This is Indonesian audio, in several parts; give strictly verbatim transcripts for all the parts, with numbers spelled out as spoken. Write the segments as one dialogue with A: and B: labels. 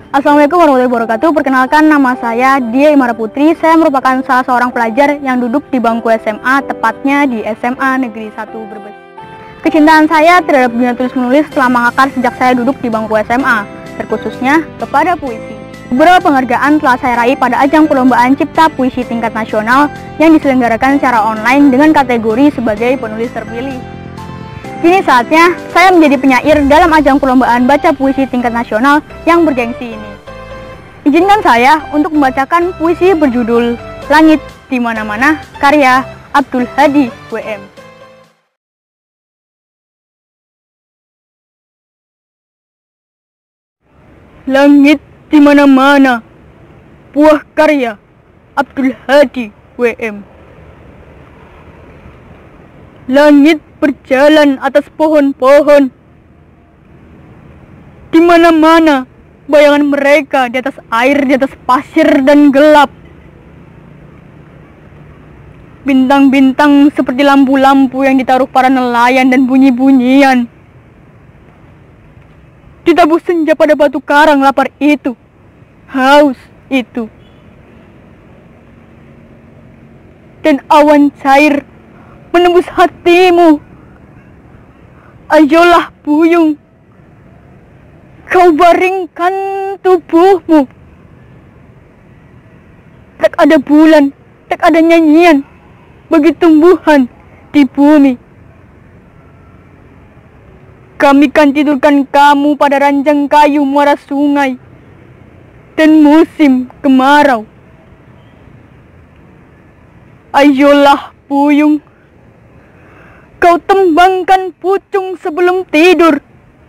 A: Assalamualaikum warahmatullahi wabarakatuh. Perkenalkan, nama saya Dia Imara Putri. Saya merupakan salah seorang pelajar yang duduk di bangku S M A, tepatnya di S M A Negeri satu Brebes. Kecintaan saya terhadap dunia tulis menulis telah mengakar sejak saya duduk di bangku S M A, terkhususnya kepada puisi. Beberapa penghargaan telah saya raih pada ajang perlombaan cipta puisi tingkat nasional yang diselenggarakan secara online dengan kategori sebagai penulis terpilih. Kini saatnya saya menjadi penyair dalam ajang perlombaan baca puisi tingkat nasional yang bergengsi ini. Izinkan saya untuk membacakan puisi berjudul Langit di Mana-Mana karya Abdul Hadi W M. Langit di mana-mana, buah karya Abdul Hadi W M. Langit berjalan atas pohon-pohon. Di mana-mana bayangan mereka di atas air, di atas pasir dan gelap. Bintang-bintang seperti lampu-lampu yang ditaruh para nelayan dan bunyi-bunyian. Ditabuh senja pada batu karang, lapar itu, haus itu. Dan awan cair menembus hatimu. Ayolah buyung, kau baringkan tubuhmu. Tak ada bulan, tak ada nyanyian bagi tumbuhan di bumi. Kami kan tidurkan kamu pada ranjang kayu muara sungai dan musim kemarau. Ayolah buyung, kau tembangkan pucung sebelum tidur,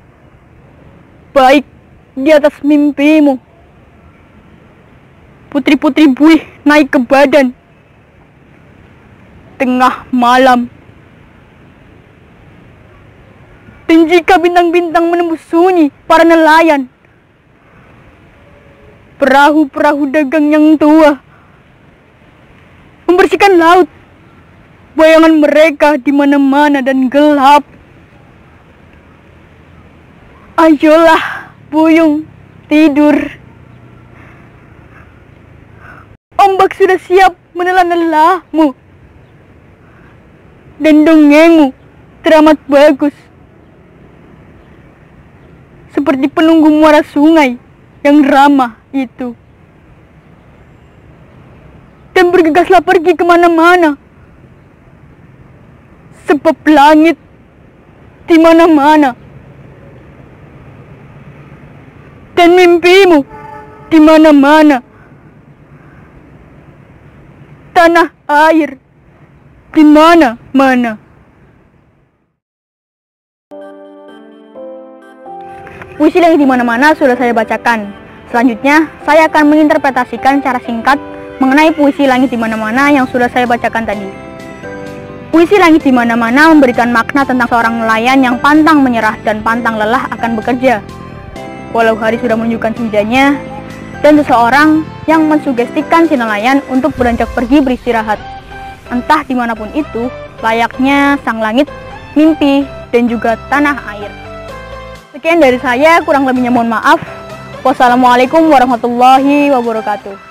A: baik di atas mimpimu. Putri-putri buih naik ke badan tengah malam. Dan jika bintang-bintang menembus sunyi para nelayan, perahu-perahu dagang yang tua membersihkan laut, bayangan mereka di mana-mana dan gelap. Ayolah buyung, tidur. Ombak sudah siap menelan lelahmu, dan dongengmu teramat bagus, seperti penunggu muara sungai yang ramah itu. Dan bergegaslah pergi kemana-mana, sebab langit di mana-mana dan mimpimu di mana-mana. Tanah air di mana-mana. Puisi Langit di Mana-Mana sudah saya bacakan. Selanjutnya, saya akan menginterpretasikan secara singkat mengenai puisi Langit di Mana-Mana yang sudah saya bacakan tadi. Puisi Langit di Mana-Mana memberikan makna tentang seorang nelayan yang pantang menyerah dan pantang lelah akan bekerja, walau hari sudah menunjukkan senjanya, dan seseorang yang mensugestikan si nelayan untuk beranjak pergi beristirahat, entah dimanapun itu, layaknya sang langit, mimpi, dan juga tanah air. Sekian dari saya, kurang lebihnya mohon maaf. Wassalamualaikum warahmatullahi wabarakatuh.